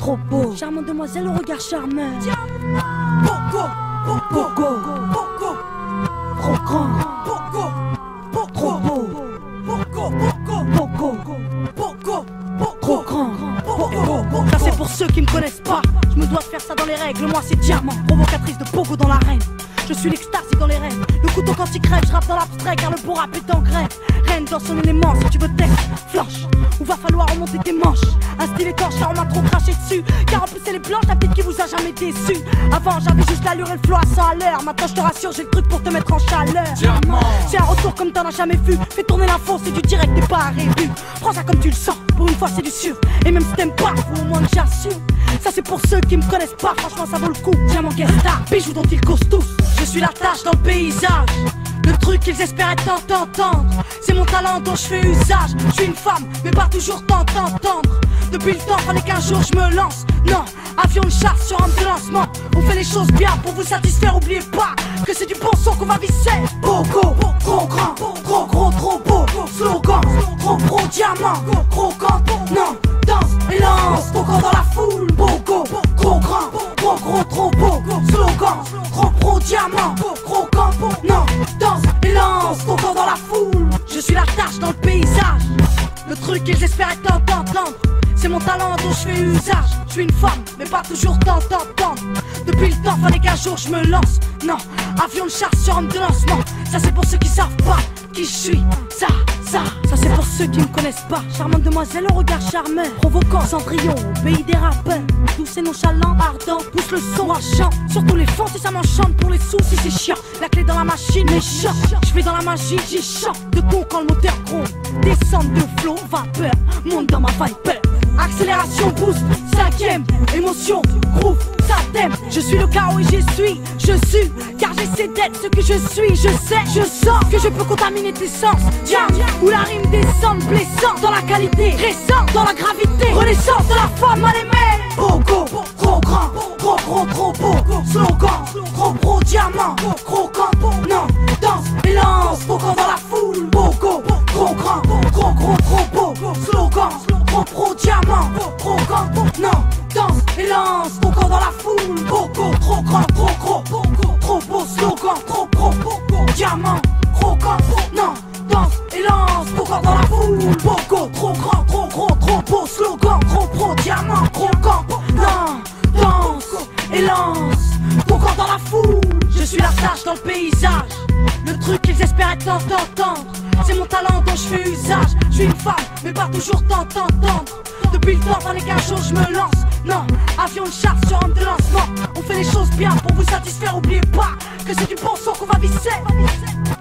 trop beau. Charmante demoiselle au regard charmeur. Poco, poco, poco, Trop grand, poco, trop poco, beau. poco, poco, Poco, poco, trop grand. poco. Ça c'est pour ceux qui me connaissent pas. Je me dois de faire ça dans les règles. Moi c'est Diamant, provocatrice de Pogo dans l'arène. Je suis l'extasie dans les rêves. Le couteau quand il crève, je rappe dans l'abstrait car le beau rap est en grève. Reine dans son élément, si tu veux texte, flanche. Ou va falloir remonter tes manches. Un style étanche car on m'a trop craché dessus. Car en plus c'est les blanches, la petite qui vous a jamais déçu. Avant j'avais juste l'allure et le flow à 100 à l'heure. Maintenant je te rassure, j'ai le truc pour te mettre en chaleur. Diamant. C'est un retour comme t'en as jamais vu. Fais tourner l'info, c'est du direct, t'es pas à rébut. Prends ça comme tu le sens, pour une fois c'est du sûr. Et même si t'aimes pas, faut au moins que j'assume. Ça c'est pour ceux qui me connaissent pas, franchement ça vaut le coup. Diamant guest star, bijoux dont ils causent tous. Je suis la tâche dans le paysage. Le truc qu'ils espéraient tant t'entendre. C'est mon talent dont je fais usage. Je suis une femme, mais pas toujours tant t'entendre. Depuis le temps, fallait qu'un jour je me lance. Non, avion de chasse sur un de lancement. On fait les choses bien pour vous satisfaire. Oubliez pas que c'est du bon son qu'on va visser. Poco, trop grand, trop gros, trop beau. Slogan, trop pro, diamant, croquant. Non, danse et lance. Poco dans la foule. Poco, trop grand, trop gros, trop beau. Slogan, trop pro, diamant, croquant. Non, danse et lance. Poco dans la foule. Je suis la tâche dans le paysage. Le truc qu'ils espéraient tant t'entendre. C'est mon talent dont je fais usage. Je suis une femme, mais pas toujours tant t'entendre. Depuis le temps, fallait qu'un jour je me lance. Non, avion de chasse sur homme de lancement. Ça c'est pour ceux qui savent pas qui je suis. Ça c'est pour ceux qui me connaissent pas. Charmante demoiselle au regard charmeur. Provoquant Cendrillon au pays des rappeurs. Douce et nonchalant, ardent, pousse le son à chant. Sur tous les fonds si ça m'enchante, pour les sous si c'est chiant. La clé dans la machine, méchant. Je fais dans la magie, j'y chante. De con quand le moteur gronde. Descente de flow, vapeur, monte dans ma viper. Accélération, boost, cinquième, émotion, groove, ça t'aime. Je suis le chaos et je suis, car j'essaie d'être ce que je suis. Je sais, je sens que je peux contaminer tes sens. Diable, où la rime descend, blessant dans la qualité, récente dans la gravité, renaissance de la femme mal aimée. Pogo, trop grand, trop gros, trop beau. Slogan, trop pro, diamant, croquant. Non, danse et lance, Pogo dans la foule. Pogo, trop grand, trop gros, trop beau. Slogan, trop pro, diamant, croquant. Non, danse et lance, Pogo dans la foule. Pogo, trop grand, trop gros, trop beau. Slogan, trop pro, diamant, croquant. Non, danse et lance, Pogo dans la foule. Pogo, trop grand, trop gros, trop beau. Slogan, trop pro, diamant, croquant. Non, danse et lance, Pogo dans la foule. Je suis la tâche dans le paysage. Le truc qu'ils espéraient tant t'entendre. C'est mon talent dont je fais usage. Je suis une femme, mais pas toujours tant t'entendre. Depuis le temps, fallait qu'un jour je me lance. Non, avion de chasse sur homme de lancement. On fait les choses bien pour vous satisfaire. Oubliez pas que c'est du bon son qu'on va visser.